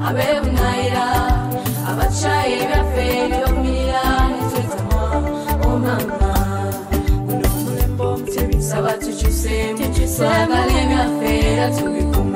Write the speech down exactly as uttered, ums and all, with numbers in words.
abebunaira abachaye byaferi omira nitwetama oh mama uno mulembo mtebisa batuchuse twagale byafera tubikuma